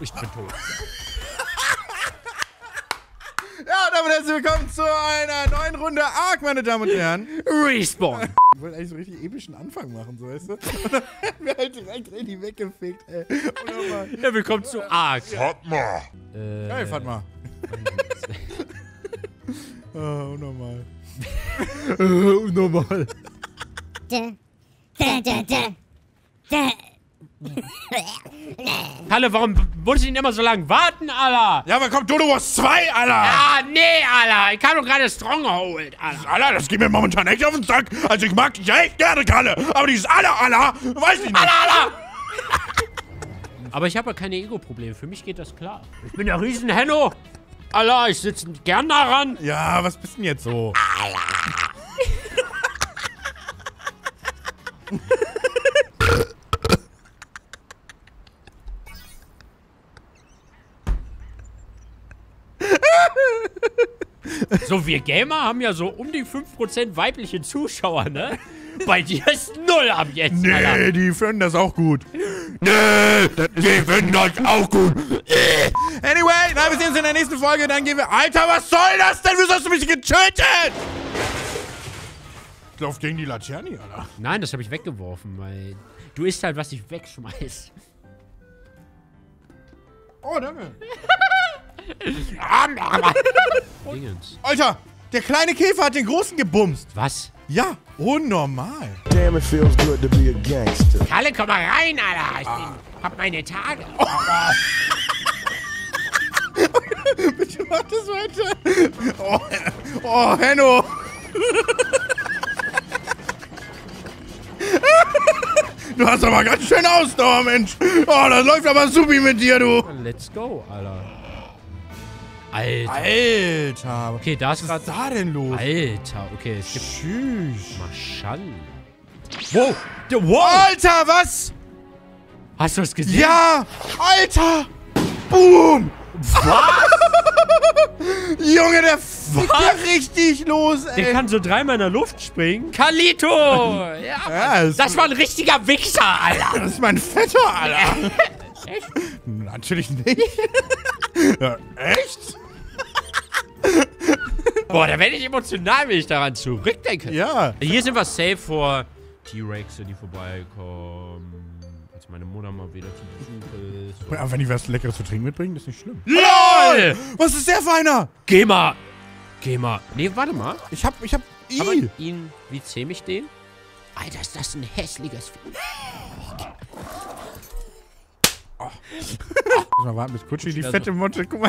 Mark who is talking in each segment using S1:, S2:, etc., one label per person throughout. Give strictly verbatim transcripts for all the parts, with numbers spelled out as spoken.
S1: Ich bin tot.
S2: Ja, und damit herzlich willkommen zu einer neuen Runde Ark, meine Damen und Herren.
S1: Respawn.
S2: Ich wollte eigentlich so einen richtig epischen Anfang machen, so weißt du? Und dann werden wir halt direkt richtig weggefegt, ey. Wunderbar.
S1: Ja, willkommen zu Ark.
S3: Fatma.
S1: Äh,
S2: Geil, Fatma. Oh, unnormal.
S1: Unnormal.
S4: Da, da, da, da, da.
S1: Kalle, warum muss ich denn immer so lange warten, Alter?
S3: Ja, aber komm, Dodo Wars zwei, Alter.
S1: Ah, nee, Alter. Ich hab doch gerade Stronghold, Alter.
S3: Alter, das geht mir momentan echt auf den Sack. Also ich mag dich ja echt gerne, Kalle. Aber dieses Alter, Alter, weiß ich nicht.
S1: Alter, Alter. Aber ich habe ja keine Ego-Probleme. Für mich geht das klar. Ich bin der Riesen-Henno. Alter, ich sitze gern daran.
S2: Ja, was bist denn jetzt so?
S1: So, wir Gamer haben ja so um die fünf Prozent weibliche Zuschauer, ne? Bei dir ist null ab jetzt,
S2: Nee,
S1: Alter.
S2: die finden das auch gut.
S3: Nee, die finden das auch gut.
S2: Anyway, na, wir sehen uns in der nächsten Folge. Dann gehen wir... Alter, was soll das denn? Wieso hast du mich getötet?
S3: Ich lauf gegen die Laterne, Alter.
S1: Nein, das habe ich weggeworfen, weil du isst halt, was ich wegschmeiß.
S2: Oh, danke.
S1: Dingens.
S2: Alter, der kleine Käfer hat den großen gebumst.
S1: Was?
S2: Ja, unnormal.
S5: Damn, it feels good to be a gangster.
S1: Kalle, komm mal rein, Alter. Ich bin, hab meine Tage.
S2: Bitte mach das weiter. Oh, oh Henno. Du hast aber ganz schön Ausdauer, Mensch. Oh, das läuft aber supi mit dir, du.
S1: Let's go, Alter. Alter.
S2: Alter.
S1: Okay, da ist
S2: Was
S1: gerade...
S2: ist da denn los?
S1: Alter, okay, es gibt...
S2: Tschüss.
S1: Maschallah.
S2: Wow.
S1: Wow.
S2: Alter, was?
S1: Hast du es gesehen?
S2: Ja. Alter. Boom.
S1: Was?
S2: Junge, der fickt ja richtig los, ey.
S1: Der kann so dreimal in der Luft springen. Kalito! Ja,
S2: Ja,
S1: Mann. Das war ein richtiger Wichser, Alter.
S2: Das ist mein Vetter, Alter.
S1: Echt?
S2: Natürlich nicht. Ja, echt?
S1: Boah, da werde ich emotional, wenn ich daran zurückdenke.
S2: Ja.
S1: Hier sind wir safe vor T-Rexe, die vorbeikommen. Als meine Mutter mal wieder zu Besuch ist.
S2: Aber wenn die was Leckeres zu trinken mitbringen, ist nicht schlimm.
S1: LOL!
S2: Was ist der für einer?
S1: Geh mal! Geh mal. Nee, warte mal.
S2: Ich hab, ich hab,
S1: Aber
S2: I.
S1: ihn, wie zähm ich den? Alter, ist das ein hässliches Vieh.
S2: Muss mal warten, bis Kutschi die
S1: Also-
S2: fette Motte, guck mal.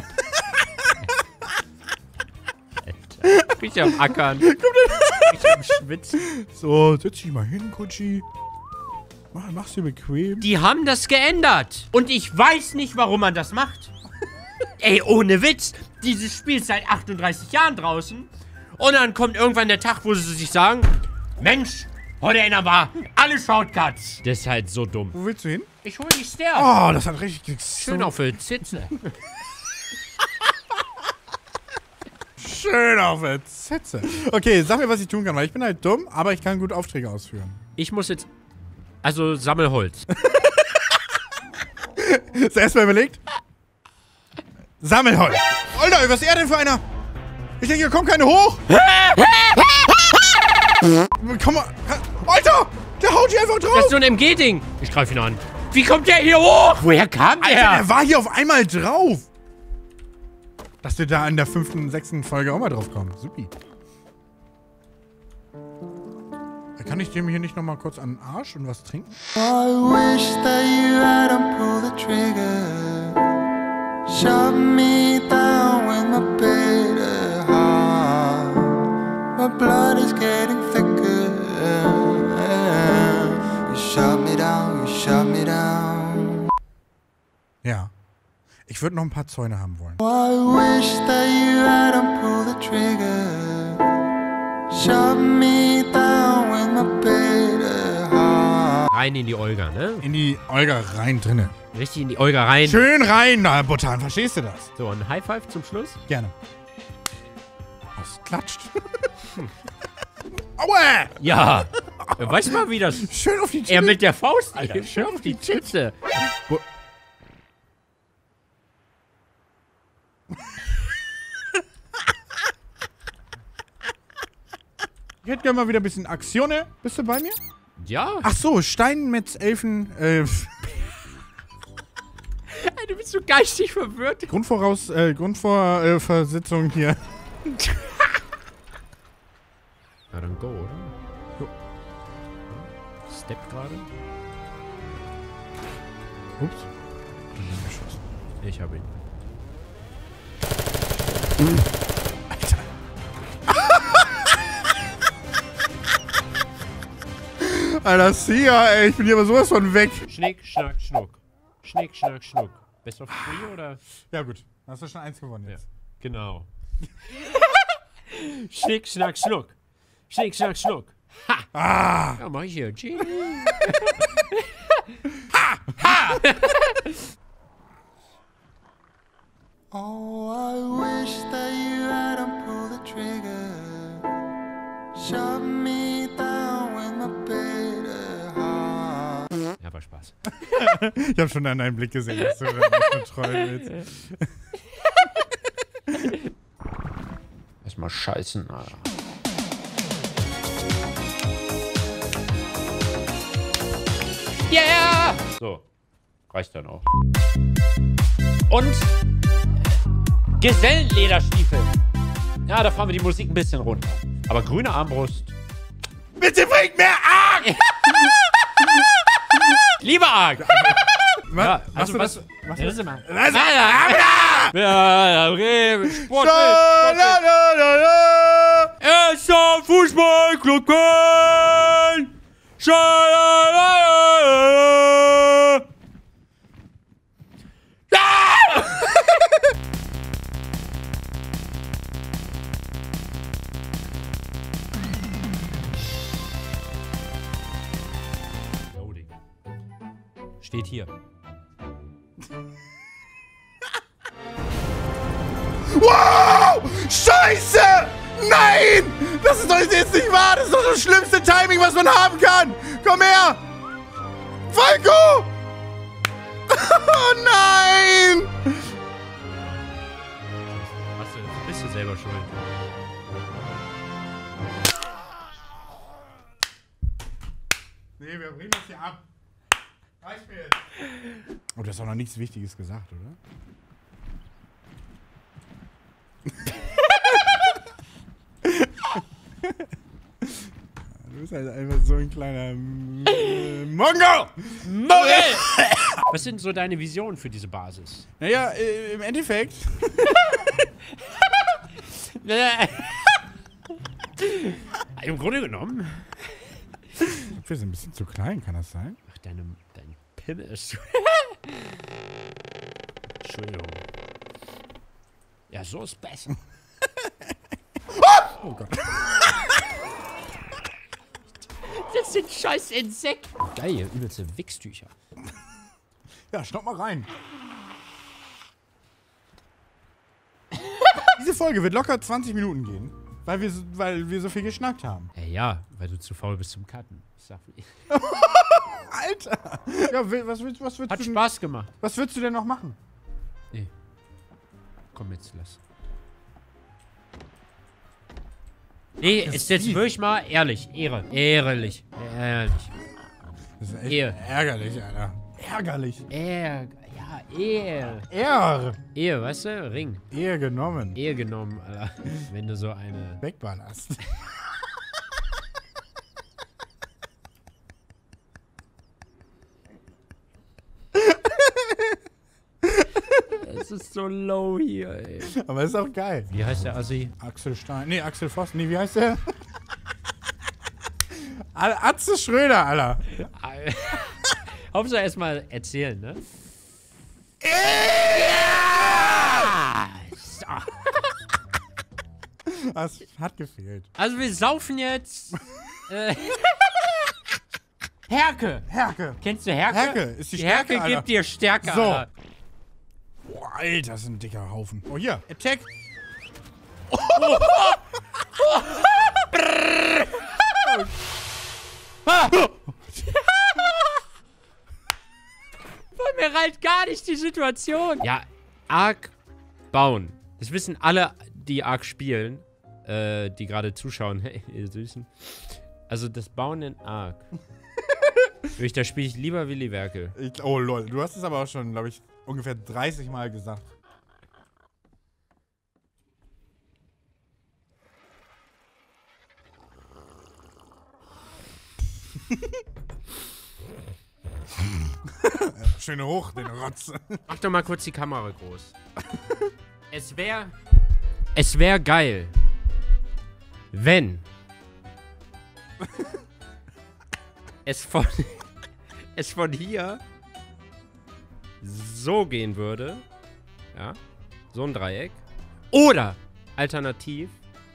S1: Ich bin am Ackern. Ich bin am Schwitzen.
S2: So, setz dich mal hin, Kutschi. Mach, mach's dir bequem.
S1: Die haben das geändert. Und ich weiß nicht, warum man das macht. Ey, ohne Witz. Dieses Spiel ist seit achtunddreißig Jahren draußen. Und dann kommt irgendwann der Tag, wo sie sich sagen, Mensch, heute ändern wir alle Shortcuts. Das ist halt so dumm.
S2: Wo willst du hin?
S1: Ich hole die Stairs.
S2: Oh, das hat richtig...
S1: Schön auf die Zitze.
S2: Schön auf der Zetze. Okay, sag mir, was ich tun kann, weil ich bin halt dumm, aber ich kann gut Aufträge ausführen.
S1: Ich muss jetzt... Also, sammel Holz.
S2: Hast du erstmal überlegt? Sammelholz. Alter, was ist er denn für einer? Ich denke, hier kommt keine hoch. Komm mal. Alter, der haut hier einfach
S1: Das
S2: drauf.
S1: ist so ein M G-Ding. Ich greife ihn an. Wie kommt der hier hoch? Woher kam der?
S2: Alter, der war hier auf einmal drauf. Dass wir da in der fünften, sechsten Folge auch mal drauf kommen. Supi. Kann ich dem hier nicht noch mal kurz an den Arsch und was trinken?
S6: I wish that you hadn't pulled the trigger. Shut me down with my bitter heart. My blood is getting thicker. You shut me down, you shut me down.
S2: Ja. Ich würde noch ein paar Zäune haben wollen.
S6: I wish that you hadn't pulled the trigger. Shut me down with my bitter heart.
S1: Rein in die Olga, ne?
S2: In die Olga rein drinne.
S1: Richtig in die Olga rein.
S2: Schön rein, na, Botan, verstehst du das?
S1: So, ein High Five zum Schluss.
S2: Gerne. Das klatscht. Aua!
S1: Ja. Weißt du mal, wie das...
S2: Schön auf die Tür.
S1: Er mit der Faust, Alter. Schön auf die Titze.
S2: Ich hätte gerne mal wieder ein bisschen Aktion. Bist du bei mir?
S1: Ja.
S2: Ach so, Stein mit Elfen. Äh,
S1: Du bist so geistig verwirrt.
S2: Grundvoraus, äh, Grundvorsitzung hier.
S1: Ja, dann go, oder?
S2: Jo.
S1: Step gerade.
S2: Ups.
S1: Ich habe ihn.
S2: Alter. Alter, Sia, ey. Ich bin hier aber sowas von weg.
S1: Schnick, schnack, schnuck. Schnick, schnack, schnuck. Best of three, oder?
S2: Ja, gut. Hast du schon eins gewonnen jetzt.
S1: Ja, genau. Schnick, schnack, schnuck. Schnick, schnack, schnuck. Ha!
S2: Ah!
S1: Ja, mach ich hier. Genie.
S6: Oh, I wish that you hadn't pulled the trigger. Shut me down with my bitter heart.
S1: Ja, war Spaß.
S2: Ich hab schon an deinem Blick gesehen, dass du da nicht betreuen willst.
S1: Erstmal scheißen, Alter. Yeah! So. Reicht dann auch. Und Gesellenlederstiefel. Ja, da fahren wir die Musik ein bisschen runter. Aber grüne Armbrust.
S3: Bitte bringt mehr Arg!
S1: Lieber Arg!
S2: Was?
S1: Ja,
S2: Machst
S1: also
S2: du
S1: was?
S2: das? Was?
S1: Ja, das ist mal.
S3: Was?
S1: Ja, ja, Bremen, Sport.
S2: La, la, la, la.
S1: Erster Fußballclub Köln. Schalalala. Loading. Steht hier.
S3: Wow! Scheiße! Nein! Das ist doch jetzt nicht wahr! Das ist doch das schlimmste Timing, was man haben kann! Komm her! Falco! Oh nein!
S1: Hast du, bist du selber schuld.
S2: Nee, wir bringen das hier ab. Reicht mir jetzt. Oh, du hast auch noch nichts Wichtiges gesagt, oder? Du bist halt einfach so ein kleiner äh, Mongo!
S1: Morel! Was sind so deine Visionen für diese Basis?
S2: Naja, äh, im Endeffekt.
S1: Im Grunde genommen.
S2: Wir sind ein bisschen zu klein, kann das sein?
S1: Ach, deine, deine Pimmel ist zu. Entschuldigung. Ja, so ist besser.
S2: Oh Gott.
S1: Das sind scheiß Insekten. Geil, übelste Wichstücher.
S2: Ja, schnapp mal rein. Diese Folge wird locker zwanzig Minuten gehen, weil wir, so- weil wir so viel geschnackt haben.
S1: Ja, ja, weil du zu faul bist zum Cutten. Ich sag,
S2: Alter! Ja, wi- was, willst- was, würdest
S1: hat
S2: du denn,
S1: Spaß gemacht.
S2: was würdest du denn noch machen?
S1: Nee. Komm jetzt, lass. Nee, ist jetzt
S2: fies.
S1: wirklich mal ehrlich. Ehre. Ehrlich. Ehrlich.
S2: Das ist echt
S1: Ehe.
S2: ärgerlich, Alter. Ärgerlich.
S1: Ehr. Ja, Ehe.
S2: Er.
S1: Ehe, weißt du? Ring.
S2: Ehe genommen.
S1: Ehe genommen, Alter. Wenn du so eine.
S2: Wegballerst.
S1: Es ist so low hier, ey.
S2: Aber ist auch geil.
S1: Wie heißt der Assi?
S2: Axel Stein. Nee, Axel Voss. Nee, wie heißt der? Al- Atze Schröder, Alter.
S1: Hauptsache erstmal erzählen, ne? So.
S2: Das hat gefehlt.
S1: Also wir saufen jetzt. Äh, Herke.
S2: Herke.
S1: Kennst du Herke?
S2: Herke ist die Stärke,
S1: Herke
S2: Alter.
S1: gibt dir Stärke,
S2: So.
S1: Alter.
S2: Boah, Alter, das ist ein dicker Haufen. Oh, hier. Attack.
S1: Von mir reicht gar nicht die Situation. Ja, Ark bauen. Das wissen alle, die Ark spielen. äh, die gerade zuschauen. Hey, ihr Süßen. Also das Bauen in Ark. Wirklich, da spiele ich lieber Willi Werkel.
S2: Ich, oh lol, du hast es aber auch schon, glaube ich, ungefähr dreißig Mal gesagt. Schön hoch, den Rotz.
S1: Mach doch mal kurz die Kamera groß. Es wäre... Es wäre geil, wenn es von, es von hier so gehen würde. Ja, so ein Dreieck. Oder alternativ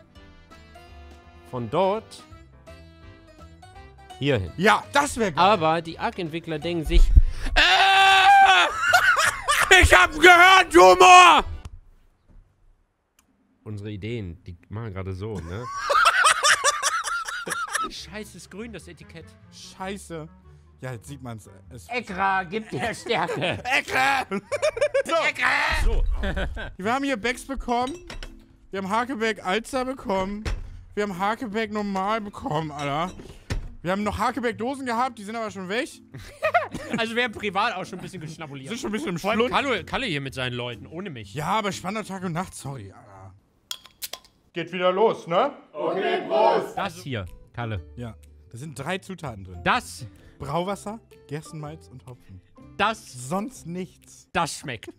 S1: von dort hierhin.
S2: Ja, das wäre geil.
S1: Aber die Arc-Entwickler denken sich, äh, ich hab gehört, Humor! Unsere Ideen, die machen gerade so, ne? Scheiße, ist grün, das Etikett.
S2: Scheiße. Ja, jetzt sieht man's. Es
S1: Ekra, gib dir Stärke.
S2: Ekra! So.
S1: Ekra! So.
S2: Wir haben hier Becks bekommen. Wir haben Hakebeck Alster bekommen. Wir haben Hakebeck normal bekommen, Alter. Wir haben noch Hakebeck-Dosen gehabt, die sind aber schon weg.
S1: Also wir haben privat auch schon ein bisschen geschnabuliert.
S2: Sind schon ein bisschen im
S1: Vor allem
S2: Schlund.
S1: Kalle, Kalle hier mit seinen Leuten, ohne mich.
S2: Ja, aber spannender Tag und Nacht, sorry, Alter. Geht wieder los, ne?
S1: Das hier, Kalle.
S2: Ja. Da sind drei Zutaten drin.
S1: Das,
S2: Brauwasser, Gerstenmalz und Hopfen.
S1: das,
S2: Sonst nichts.
S1: das schmeckt.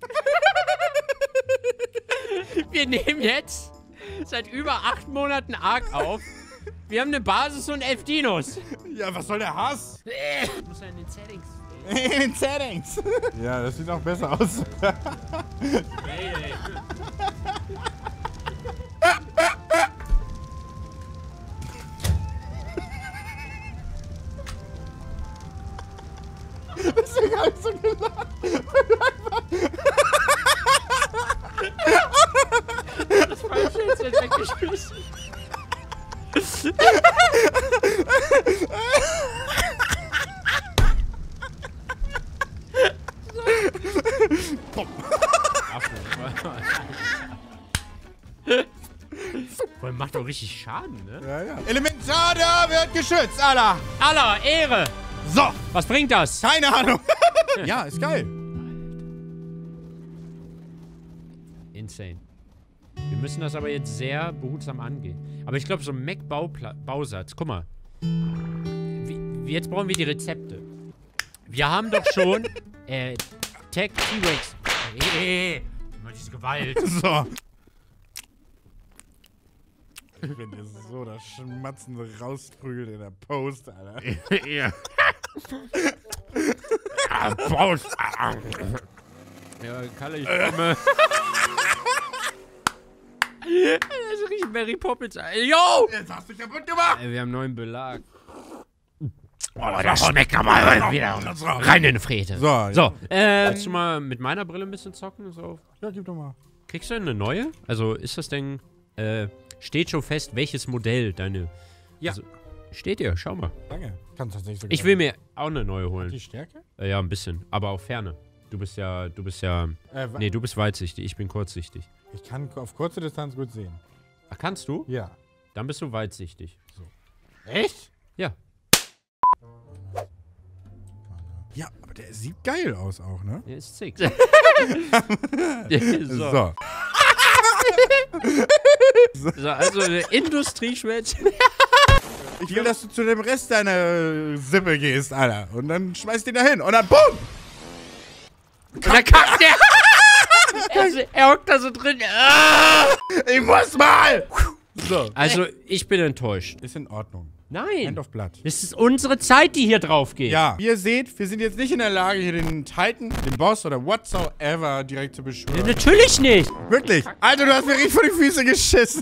S1: Wir nehmen jetzt seit über acht Monaten Arc auf. Wir haben eine Basis und elf Dinos.
S2: Ja, was soll der Hass?
S1: Ich muss ja in den Settings.
S2: In den Settings. Ja, das sieht noch besser aus.
S1: Hey, hey.
S2: Deswegen hab ich so gelacht.
S1: Das Falsche ist jetzt weggeschmissen. Voll macht doch richtig Schaden, ne?
S2: Ja, ja. Elementar wird geschützt, Alter.
S1: Aller Ehre!
S2: So,
S1: Was bringt das?
S2: keine Ahnung. Ja, ist geil.
S1: Insane. Wir müssen das aber jetzt sehr behutsam angehen. Aber ich glaube, so ein Mac-Bausatz, guck mal. Wie, jetzt brauchen wir die Rezepte. Wir haben doch schon äh, Tech T-Rex. Hey, immer diese Gewalt.
S2: So. Wenn ihr so das Schmatzen rausprügelt in der Post, Alter.
S1: Ja. Faust. Ja, Kalle, ich komme. Das riecht Mary Poppins. Yo!
S2: Jetzt hast du kaputt gemacht.
S1: Ey, wir haben neuen Belag. Oh, das schmeckt aber wieder rein in die Frete.
S2: So,
S1: So, äh, willst du mal mit meiner Brille ein bisschen zocken? So?
S2: Ja, gib doch mal.
S1: Kriegst du eine neue? Also, ist das denn, äh, steht schon fest, welches Modell deine... Ja. Also, steht dir, schau mal.
S2: Danke. Kannst tatsächlich sogar.
S1: Ich will mir auch eine neue
S2: Die
S1: holen.
S2: Stärke?
S1: Äh, ja, ein bisschen, aber auf Ferne. Du bist ja, du bist ja,
S2: Äh, wa-
S1: nee, du bist weitsichtig, ich bin kurzsichtig.
S2: Ich kann auf kurze Distanz gut sehen.
S1: Ach, kannst du?
S2: Ja.
S1: Dann bist du weitsichtig.
S2: Echt?
S1: Ja.
S2: Ja, aber der sieht geil aus auch, ne?
S1: Der ist sick.
S2: So.
S1: so. so, also eine Industrieschwätze.
S2: Ich will, dass du zu dem Rest deiner Sippe gehst, Alter. Und dann schmeißt ihn da hin. Und dann BUM!
S1: Und dann kackt der. er, er hockt da so drin. Ah!
S2: Ich muss mal! So.
S1: Also, ich bin enttäuscht.
S2: Ist in Ordnung.
S1: Nein.
S2: Hand auf Blatt.
S1: Das ist unsere Zeit, die hier drauf geht.
S2: Ja, wie ihr seht, wir sind jetzt nicht in der Lage, hier den Titan, den Boss oder whatsoever direkt zu beschwören.
S1: Natürlich nicht.
S2: Wirklich. Alter, du hast mir richtig vor die Füße geschissen.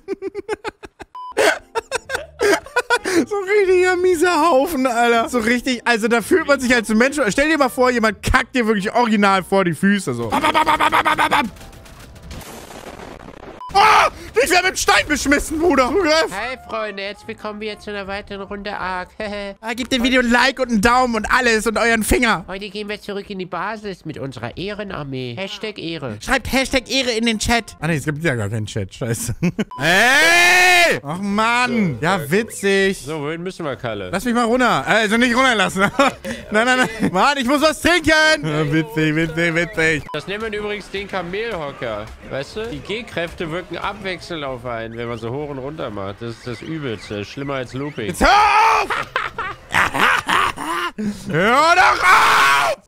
S2: So richtiger mieser Haufen, Alter. So richtig, also da fühlt man sich als Mensch. Stell dir mal vor, jemand kackt dir wirklich original vor die Füße, so. Bam, bam, bam, bam, bam, bam, bam.
S3: Oh, ich werde mit dem Stein beschmissen, Bruder. Zugriff.
S1: Hi, Freunde. Jetzt willkommen wir zu einer weiteren Runde Ark.
S3: Ah, gebt dem Video ein Like und einen Daumen und alles und euren Finger.
S1: Heute gehen wir zurück in die Basis mit unserer Ehrenarmee. Hashtag Ehre.
S3: Schreibt Hashtag Ehre in den Chat. Ah, nee, es gibt ja gar keinen Chat. Scheiße. Hey! Ach, Mann. Ja, witzig.
S1: So, wohin müssen wir, Kalle?
S3: Lass mich mal runter. Also nicht runterlassen. Nein, nein, nein. Mann, ich muss was trinken. Ja, witzig, witzig, witzig.
S1: Das nennt man übrigens den Kamelhocker. Weißt du? Die G-Kräfte wirken abwechselnd auf einen, wenn man so hoch und runter macht. Das ist das Übelste. Schlimmer als Looping.
S3: Jetzt hör auf! Hör doch auf!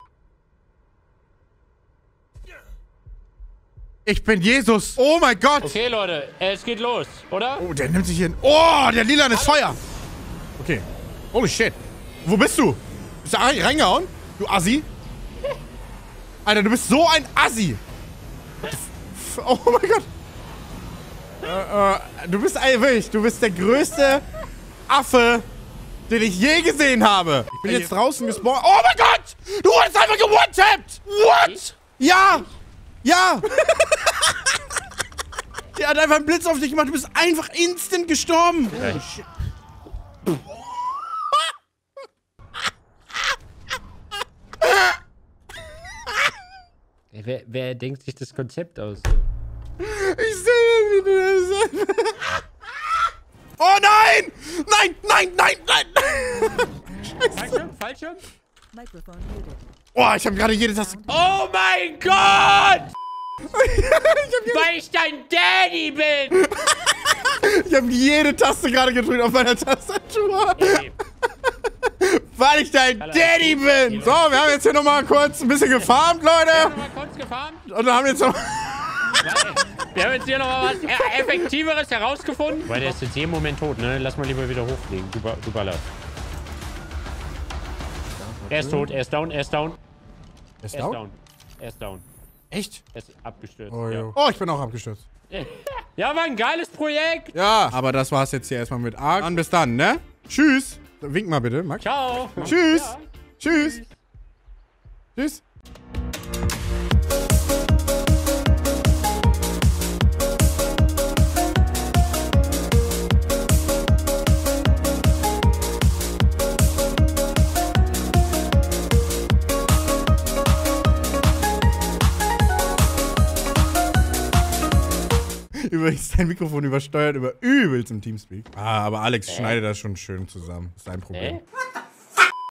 S3: Ich bin Jesus. Oh mein Gott.
S1: Okay, Leute. Es geht los, oder?
S3: Oh, der nimmt sich hier... Oh, der lilane ist Feuer. Okay. Holy shit. Wo bist du? Bist du reingehauen? Du Assi? Alter, du bist so ein Assi. Oh mein Gott. Äh, äh, du bist wirklich, du bist der größte Affe, den ich je gesehen habe. Ich bin jetzt draußen gespawnt. Oh mein Gott! Du wurdest einfach gewone-tappt! What? Ja! Ja! Der hat einfach einen Blitz auf dich gemacht. Du bist einfach instant gestorben. Oh, shit.
S1: Wer, wer denkt sich das Konzept aus?
S3: Ich sehe, wie du das... Oh nein! Nein, nein, nein, nein!
S1: Fallschirm, Fallschirm?
S3: Oh, ich habe gerade jede Taste...
S1: Oh mein Gott! Weil ich dein Daddy bin!
S3: Ich habe jede Taste gerade gedrückt auf meiner Tastatur. Weil ich dein Daddy bin! So, wir haben jetzt hier nochmal kurz ein bisschen gefarmt, Leute.
S1: Wir haben nochmal kurz gefarmt.
S3: Und dann haben wir jetzt noch...
S1: Wir haben jetzt hier nochmal was Effektiveres herausgefunden. Weil der ist jetzt jeden Moment tot, ne? Lass mal lieber wieder hochfliegen. Du, du ballerst. Er ist tot, er ist down, er ist down.
S3: Er ist
S1: Er ist
S3: down?
S1: down. Er ist down.
S3: Echt?
S1: Er ist abgestürzt.
S3: Oh,
S1: ja.
S3: jo. Oh, ich bin auch abgestürzt.
S1: Ja, war ein geiles Projekt.
S3: Ja, aber das war's jetzt hier erstmal mit Ark. Dann bis dann, ne? Tschüss. Wink mal bitte, Max.
S1: Ciao.
S3: Tschüss.
S1: Ja.
S3: Tschüss. Tschüss. Übrigens, dein Mikrofon übersteuert über übelst im Teamspeak. Ah, aber Alex
S1: äh?
S3: schneidet das schon schön zusammen. Das ist dein Problem.
S1: Äh?